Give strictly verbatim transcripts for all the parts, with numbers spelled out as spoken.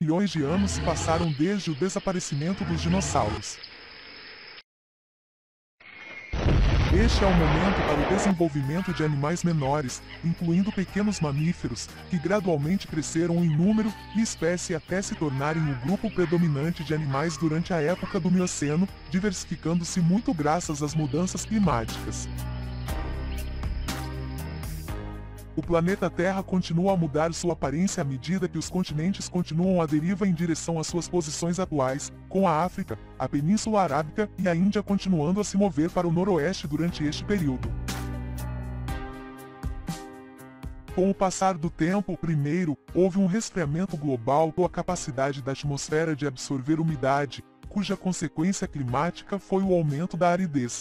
milhões de anos se passaram desde o desaparecimento dos dinossauros. Este é o momento para o desenvolvimento de animais menores, incluindo pequenos mamíferos, que gradualmente cresceram em número e espécie até se tornarem o grupo predominante de animais durante a época do Mioceno, diversificando-se muito graças às mudanças climáticas. O planeta Terra continua a mudar sua aparência à medida que os continentes continuam a deriva em direção às suas posições atuais, com a África, a Península Arábica e a Índia continuando a se mover para o noroeste durante este período. Com o passar do tempo, primeiro, houve um resfriamento global com a capacidade da atmosfera de absorver umidade, cuja consequência climática foi o aumento da aridez.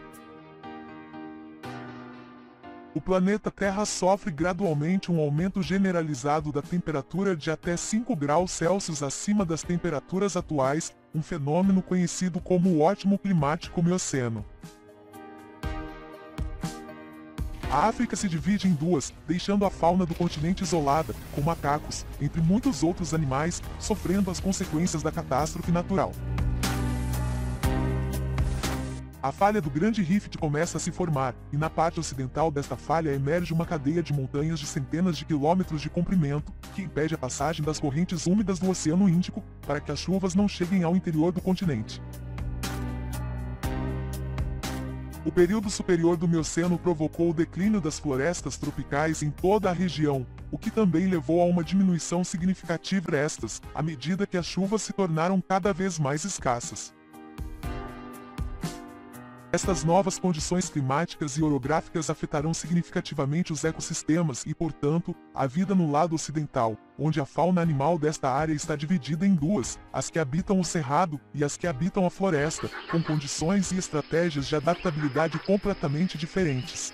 O planeta Terra sofre gradualmente um aumento generalizado da temperatura de até cinco graus Celsius acima das temperaturas atuais, um fenômeno conhecido como o ótimo climático Mioceno. A África se divide em duas, deixando a fauna do continente isolada, com macacos, entre muitos outros animais, sofrendo as consequências da catástrofe natural. A falha do Grande Rift começa a se formar, e na parte ocidental desta falha emerge uma cadeia de montanhas de centenas de quilômetros de comprimento, que impede a passagem das correntes úmidas do Oceano Índico, para que as chuvas não cheguem ao interior do continente. O período superior do Mioceno provocou o declínio das florestas tropicais em toda a região, o que também levou a uma diminuição significativa destas, à medida que as chuvas se tornaram cada vez mais escassas. Estas novas condições climáticas e orográficas afetarão significativamente os ecossistemas e, portanto, a vida no lado ocidental, onde a fauna animal desta área está dividida em duas, as que habitam o cerrado e as que habitam a floresta, com condições e estratégias de adaptabilidade completamente diferentes.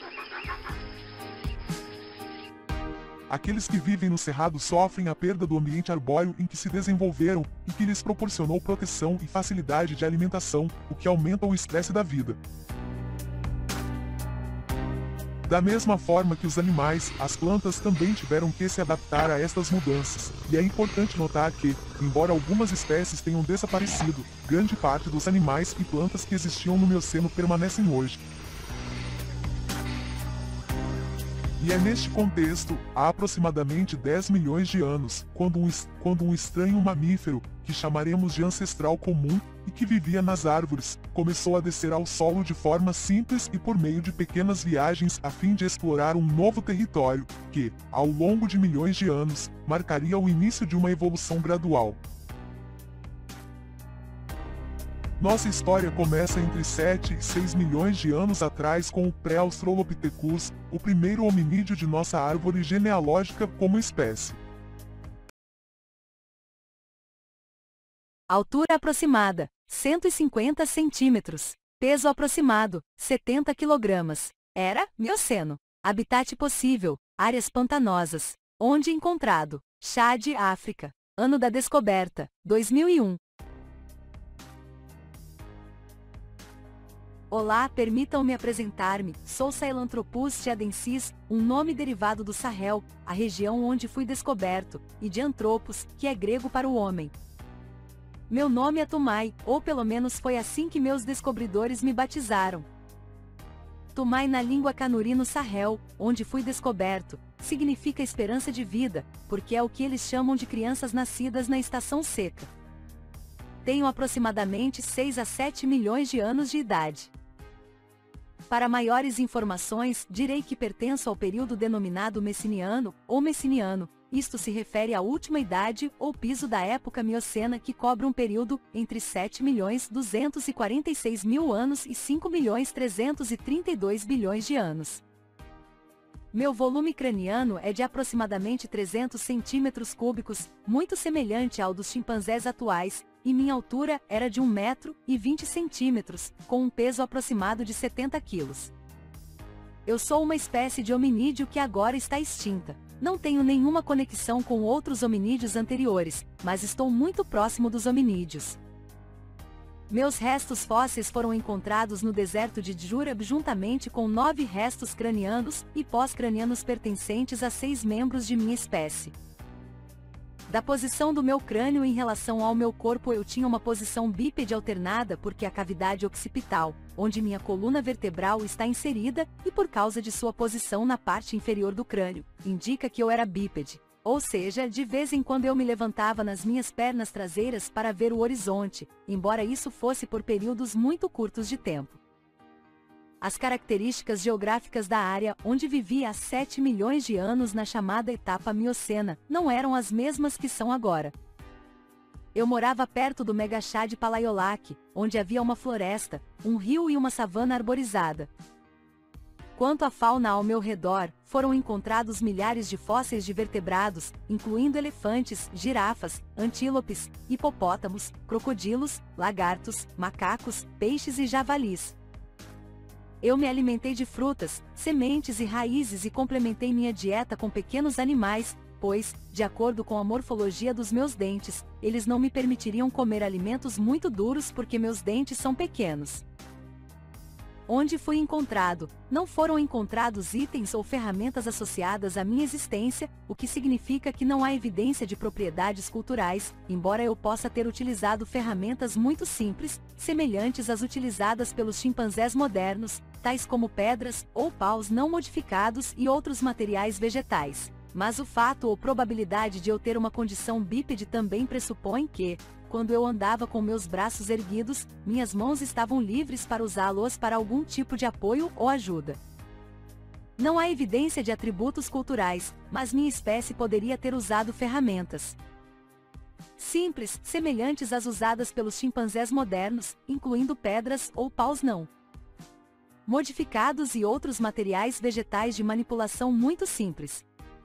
Aqueles que vivem no cerrado sofrem a perda do ambiente arbóreo em que se desenvolveram e que lhes proporcionou proteção e facilidade de alimentação, o que aumenta o estresse da vida. Da mesma forma que os animais, as plantas também tiveram que se adaptar a estas mudanças, e é importante notar que, embora algumas espécies tenham desaparecido, grande parte dos animais e plantas que existiam no Mioceno permanecem hoje. E é neste contexto, há aproximadamente dez milhões de anos, quando um, quando um estranho mamífero, que chamaremos de ancestral comum, e que vivia nas árvores, começou a descer ao solo de forma simples e por meio de pequenas viagens a fim de explorar um novo território, que, ao longo de milhões de anos, marcaria o início de uma evolução gradual. Nossa história começa entre sete e seis milhões de anos atrás com o pré-Australopithecus, o primeiro hominídeo de nossa árvore genealógica como espécie. Altura aproximada, cento e cinquenta centímetros. Peso aproximado, setenta quilogramas. Era, Mioceno. Habitat possível, áreas pantanosas. Onde encontrado? Chad, África. Ano da descoberta, dois mil e um. Olá, permitam-me apresentar-me, sou Sahelanthropus chadensis, um nome derivado do Sahel, a região onde fui descoberto, e de anthropos, que é grego para o homem. Meu nome é Tumai, ou pelo menos foi assim que meus descobridores me batizaram. Tumai na língua canuri no Sahel, onde fui descoberto, significa esperança de vida, porque é o que eles chamam de crianças nascidas na estação seca. Tenho aproximadamente seis a sete milhões de anos de idade. Para maiores informações, direi que pertenço ao período denominado Messiniano, ou Messiniano. Isto se refere à última idade, ou piso da época miocena que cobre um período entre sete milhões duzentos e quarenta e seis mil anos e cinco milhões trezentos e trinta e dois bilhões de anos. Meu volume craniano é de aproximadamente trezentos centímetros cúbicos, muito semelhante ao dos chimpanzés atuais, e minha altura era de um metro e vinte centímetros, com um peso aproximado de setenta quilos. Eu sou uma espécie de hominídeo que agora está extinta. Não tenho nenhuma conexão com outros hominídeos anteriores, mas estou muito próximo dos hominídeos. Meus restos fósseis foram encontrados no deserto de Djurab juntamente com nove restos cranianos e pós-cranianos pertencentes a seis membros de minha espécie. Da posição do meu crânio em relação ao meu corpo, eu tinha uma posição bípede alternada porque a cavidade occipital, onde minha coluna vertebral está inserida, e por causa de sua posição na parte inferior do crânio, indica que eu era bípede. Ou seja, de vez em quando eu me levantava nas minhas pernas traseiras para ver o horizonte, embora isso fosse por períodos muito curtos de tempo. As características geográficas da área onde vivia há sete milhões de anos na chamada etapa Miocena não eram as mesmas que são agora. Eu morava perto do Megachá de Palaiolac, onde havia uma floresta, um rio e uma savana arborizada. Quanto à fauna ao meu redor, foram encontrados milhares de fósseis de vertebrados, incluindo elefantes, girafas, antílopes, hipopótamos, crocodilos, lagartos, macacos, peixes e javalis. Eu me alimentei de frutas, sementes e raízes e complementei minha dieta com pequenos animais, pois, de acordo com a morfologia dos meus dentes, eles não me permitiriam comer alimentos muito duros porque meus dentes são pequenos. Onde fui encontrado, não foram encontrados itens ou ferramentas associadas à minha existência, o que significa que não há evidência de propriedades culturais, embora eu possa ter utilizado ferramentas muito simples, semelhantes às utilizadas pelos chimpanzés modernos, tais como pedras ou paus não modificados e outros materiais vegetais. Mas o fato ou probabilidade de eu ter uma condição bípede também pressupõe que, quando eu andava com meus braços erguidos, minhas mãos estavam livres para usá-los para algum tipo de apoio ou ajuda. Não há evidência de atributos culturais, mas minha espécie poderia ter usado ferramentas simples, semelhantes às usadas pelos chimpanzés modernos, incluindo pedras ou paus não modificados e outros materiais vegetais de manipulação muito simples.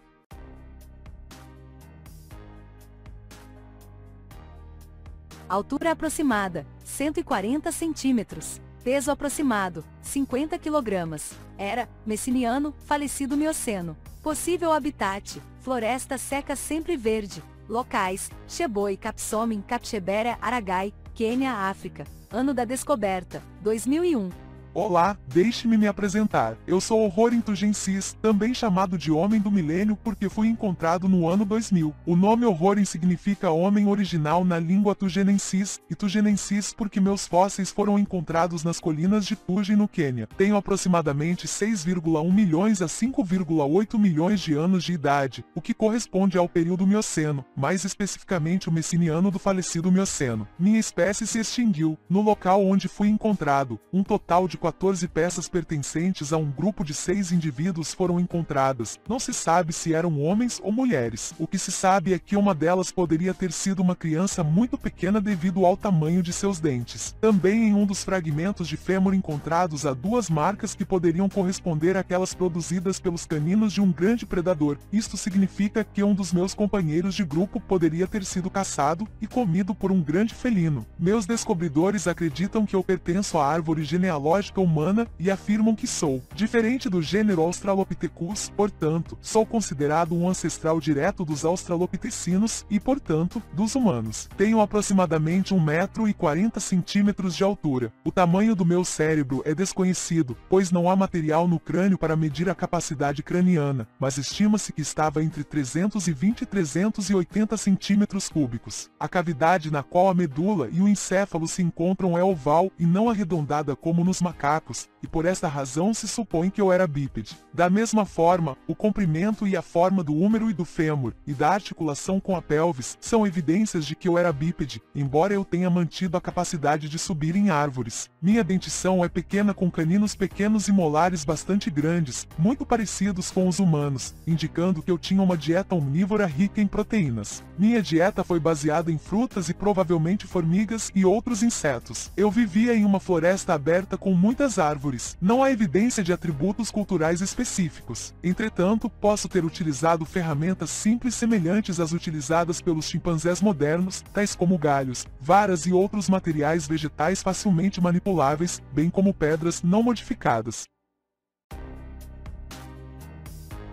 Altura aproximada, cento e quarenta centímetros. Peso aproximado, cinquenta quilogramas. Era, messiniano, falecido Mioceno. Possível habitat, floresta seca sempre verde. Locais, Cheboi Kapsomim Kapchebera Aragai, Quênia, África. Ano da descoberta, dois mil e um. Olá, deixe-me me apresentar. Eu sou o Horin Tugensis, também chamado de Homem do Milênio porque fui encontrado no ano dois mil. O nome Horin significa homem original na língua tugenensis, e tugenensis porque meus fósseis foram encontrados nas colinas de Tugen no Quênia. Tenho aproximadamente seis vírgula um milhões a cinco vírgula oito milhões de anos de idade, o que corresponde ao período Mioceno, mais especificamente o messiniano do falecido Mioceno. Minha espécie se extinguiu, no local onde fui encontrado, um total de quatorze peças pertencentes a um grupo de seis indivíduos foram encontradas. Não se sabe se eram homens ou mulheres. O que se sabe é que uma delas poderia ter sido uma criança muito pequena devido ao tamanho de seus dentes. Também em um dos fragmentos de fêmur encontrados há duas marcas que poderiam corresponder àquelas produzidas pelos caninos de um grande predador. Isto significa que um dos meus companheiros de grupo poderia ter sido caçado e comido por um grande felino. Meus descobridores acreditam que eu pertenço à árvore genealógica humana e afirmam que sou, diferente do gênero Australopithecus, portanto, sou considerado um ancestral direto dos australopitecinos e, portanto, dos humanos. Tenho aproximadamente um metro e quarenta centímetros de altura. O tamanho do meu cérebro é desconhecido, pois não há material no crânio para medir a capacidade craniana, mas estima-se que estava entre trezentos e vinte e trezentos e oitenta centímetros cúbicos. A cavidade na qual a medula e o encéfalo se encontram é oval e não arredondada como nos macacos, e por esta razão se supõe que eu era bípede. Da mesma forma, o comprimento e a forma do húmero e do fêmur, e da articulação com a pelvis, são evidências de que eu era bípede, embora eu tenha mantido a capacidade de subir em árvores. Minha dentição é pequena com caninos pequenos e molares bastante grandes, muito parecidos com os humanos, indicando que eu tinha uma dieta omnívora rica em proteínas. Minha dieta foi baseada em frutas e provavelmente formigas e outros insetos. Eu vivia em uma floresta aberta com muitas árvores. Não há evidência de atributos culturais específicos. Entretanto, posso ter utilizado ferramentas simples semelhantes às utilizadas pelos chimpanzés modernos, tais como galhos, varas e outros materiais vegetais facilmente manipuláveis, bem como pedras não modificadas.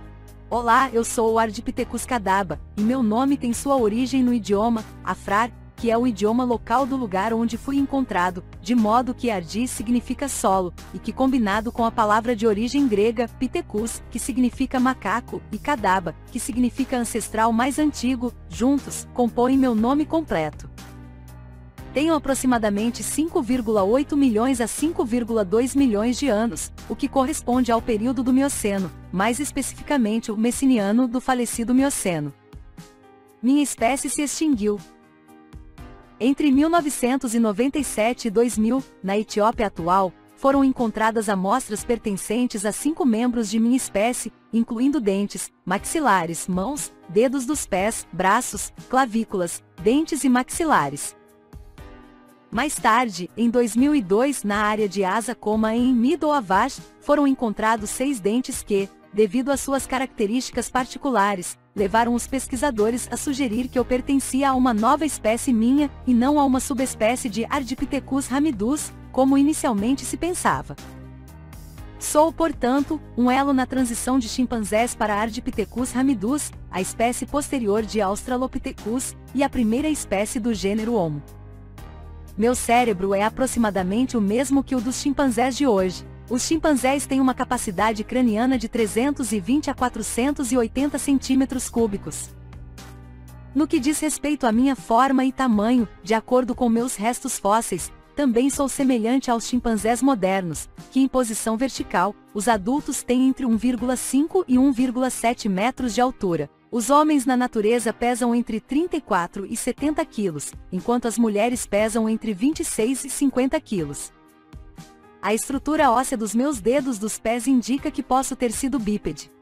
Olá, eu sou o Ardipithecus cadaba, e meu nome tem sua origem no idioma afrar, que é o idioma local do lugar onde fui encontrado, de modo que Ardi significa solo, e que combinado com a palavra de origem grega, Pithecus, que significa macaco, e Kadaba, que significa ancestral mais antigo, juntos, compõem meu nome completo. Tenho aproximadamente cinco vírgula oito milhões a cinco vírgula dois milhões de anos, o que corresponde ao período do Mioceno, mais especificamente o Messiniano do falecido Mioceno. Minha espécie se extinguiu entre mil novecentos e noventa e sete e dois mil, na Etiópia atual, foram encontradas amostras pertencentes a cinco membros de minha espécie, incluindo dentes, maxilares, mãos, dedos dos pés, braços, clavículas, dentes e maxilares. Mais tarde, em dois mil e dois, na área de Asa Coma em Middle Avash, foram encontrados seis dentes que, devido às suas características particulares, levaram os pesquisadores a sugerir que eu pertencia a uma nova espécie minha, e não a uma subespécie de Ardipithecus hamidus, como inicialmente se pensava. Sou, portanto, um elo na transição de chimpanzés para Ardipithecus hamidus, a espécie posterior de Australopithecus, e a primeira espécie do gênero Homo. Meu cérebro é aproximadamente o mesmo que o dos chimpanzés de hoje. Os chimpanzés têm uma capacidade craniana de trezentos e vinte a quatrocentos e oitenta centímetros cúbicos. No que diz respeito à minha forma e tamanho, de acordo com meus restos fósseis, também sou semelhante aos chimpanzés modernos, que em posição vertical, os adultos têm entre um vírgula cinco e um vírgula sete metros de altura. Os homens na natureza pesam entre trinta e quatro e setenta quilos, enquanto as mulheres pesam entre vinte e seis e cinquenta quilos. A estrutura óssea dos meus dedos dos pés indica que posso ter sido bípede.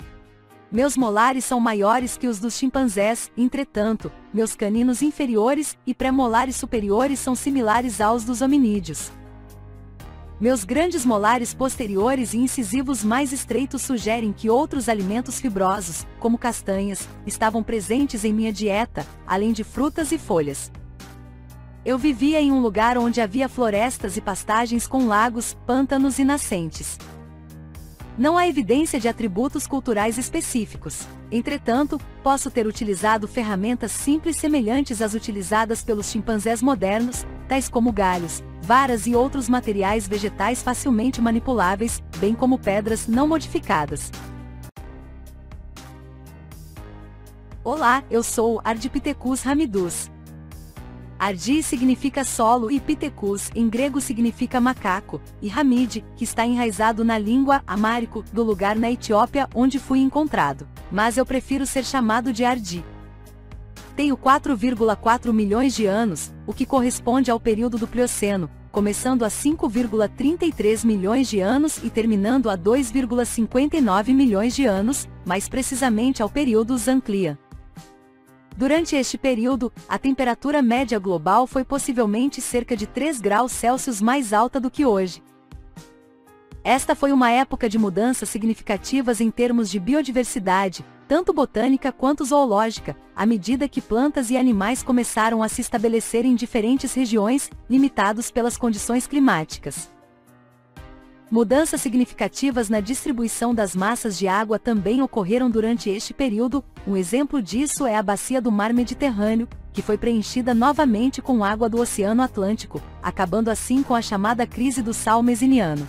Meus molares são maiores que os dos chimpanzés, entretanto, meus caninos inferiores e pré-molares superiores são similares aos dos hominídeos. Meus grandes molares posteriores e incisivos mais estreitos sugerem que outros alimentos fibrosos, como castanhas, estavam presentes em minha dieta, além de frutas e folhas. Eu vivia em um lugar onde havia florestas e pastagens com lagos, pântanos e nascentes. Não há evidência de atributos culturais específicos. Entretanto, posso ter utilizado ferramentas simples semelhantes às utilizadas pelos chimpanzés modernos, tais como galhos, varas e outros materiais vegetais facilmente manipuláveis, bem como pedras não modificadas. Olá, eu sou Ardipithecus hamidus. Ardi significa solo e Pithecus em grego significa macaco, e Hamid, que está enraizado na língua amárico do lugar na Etiópia onde fui encontrado. Mas eu prefiro ser chamado de Ardi. Tenho quatro vírgula quatro milhões de anos, o que corresponde ao período do Plioceno, começando a cinco vírgula trinta e três milhões de anos e terminando a dois vírgula cinquenta e nove milhões de anos, mais precisamente ao período Zanclean. Durante este período, a temperatura média global foi possivelmente cerca de três graus Celsius mais alta do que hoje. Esta foi uma época de mudanças significativas em termos de biodiversidade, tanto botânica quanto zoológica, à medida que plantas e animais começaram a se estabelecer em diferentes regiões, limitados pelas condições climáticas. Mudanças significativas na distribuição das massas de água também ocorreram durante este período. Um exemplo disso é a bacia do Mar Mediterrâneo, que foi preenchida novamente com água do Oceano Atlântico, acabando assim com a chamada crise do sal mesiniano.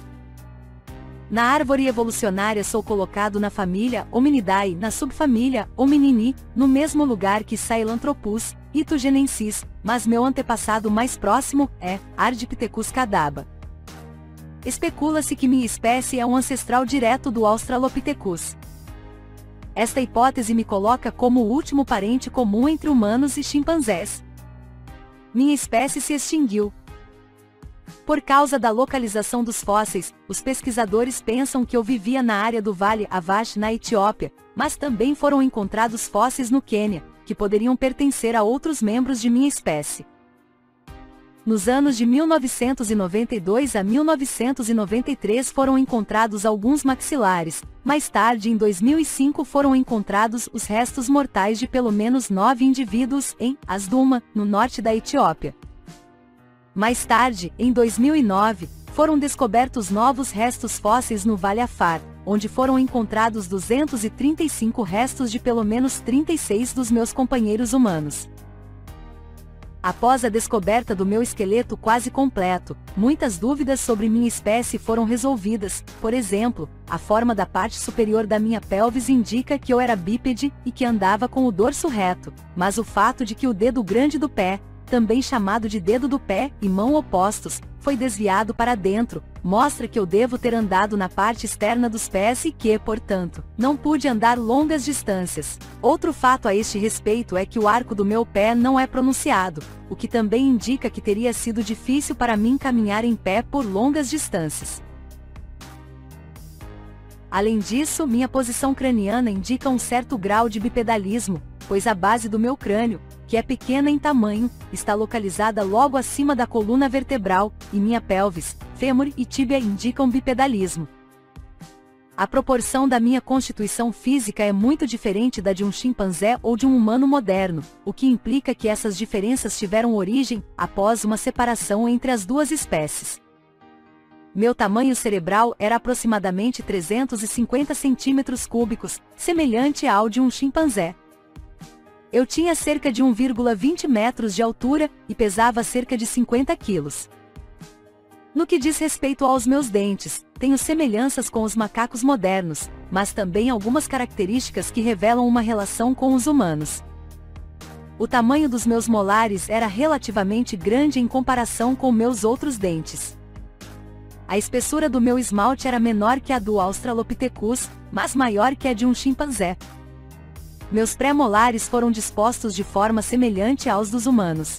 Na árvore evolucionária sou colocado na família Hominidae, na subfamília Hominini, no mesmo lugar que Sahelanthropus itugenensis, mas meu antepassado mais próximo é Ardipithecus kadaba. Especula-se que minha espécie é um ancestral direto do Australopithecus. Esta hipótese me coloca como o último parente comum entre humanos e chimpanzés. Minha espécie se extinguiu. Por causa da localização dos fósseis, os pesquisadores pensam que eu vivia na área do Vale Avash na Etiópia, mas também foram encontrados fósseis no Quênia, que poderiam pertencer a outros membros de minha espécie. Nos anos de mil novecentos e noventa e dois a mil novecentos e noventa e três foram encontrados alguns maxilares. Mais tarde, em dois mil e cinco, foram encontrados os restos mortais de pelo menos nove indivíduos em Asduma, no norte da Etiópia. Mais tarde, em dois mil e nove, foram descobertos novos restos fósseis no Vale Afar, onde foram encontrados duzentos e trinta e cinco restos de pelo menos trinta e seis dos meus companheiros humanos. Após a descoberta do meu esqueleto quase completo, muitas dúvidas sobre minha espécie foram resolvidas. Por exemplo, a forma da parte superior da minha pelvis indica que eu era bípede e que andava com o dorso reto, mas o fato de que o dedo grande do pé, também chamado de dedo do pé e mão opostos, foi desviado para dentro, mostra que eu devo ter andado na parte externa dos pés e que, portanto, não pude andar longas distâncias. Outro fato a este respeito é que o arco do meu pé não é pronunciado, o que também indica que teria sido difícil para mim caminhar em pé por longas distâncias. Além disso, minha posição craniana indica um certo grau de bipedalismo, pois a base do meu crânio, que é pequena em tamanho, está localizada logo acima da coluna vertebral, e minha pelvis, fêmur e tíbia indicam bipedalismo. A proporção da minha constituição física é muito diferente da de um chimpanzé ou de um humano moderno, o que implica que essas diferenças tiveram origem após uma separação entre as duas espécies. Meu tamanho cerebral era aproximadamente trezentos e cinquenta centímetros cúbicos, semelhante ao de um chimpanzé. Eu tinha cerca de um vírgula vinte metros de altura e pesava cerca de cinquenta quilos. No que diz respeito aos meus dentes, tenho semelhanças com os macacos modernos, mas também algumas características que revelam uma relação com os humanos. O tamanho dos meus molares era relativamente grande em comparação com meus outros dentes. A espessura do meu esmalte era menor que a do Australopithecus, mas maior que a de um chimpanzé. Meus pré-molares foram dispostos de forma semelhante aos dos humanos.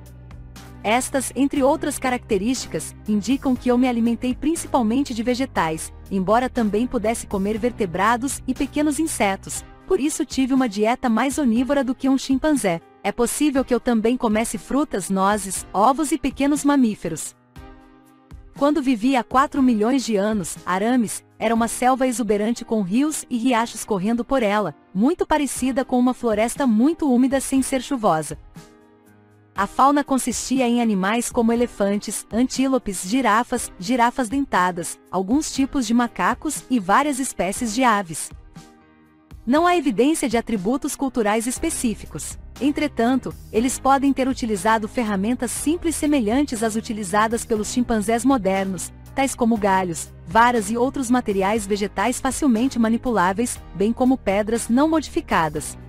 Estas, entre outras características, indicam que eu me alimentei principalmente de vegetais, embora também pudesse comer vertebrados e pequenos insetos, por isso tive uma dieta mais onívora do que um chimpanzé. É possível que eu também comesse frutas, nozes, ovos e pequenos mamíferos. Quando vivi há quatro milhões de anos, Arames era uma selva exuberante com rios e riachos correndo por ela, muito parecida com uma floresta muito úmida sem ser chuvosa. A fauna consistia em animais como elefantes, antílopes, girafas, girafas dentadas, alguns tipos de macacos e várias espécies de aves. Não há evidência de atributos culturais específicos. Entretanto, eles podem ter utilizado ferramentas simples semelhantes às utilizadas pelos chimpanzés modernos, tais como galhos, varas e outros materiais vegetais facilmente manipuláveis, bem como pedras não modificadas.